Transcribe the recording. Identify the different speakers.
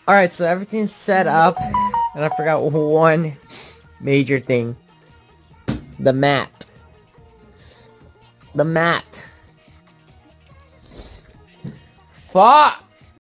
Speaker 1: Alright, so everything's set up, and I forgot one major thing. The mat. The mat. Fuck!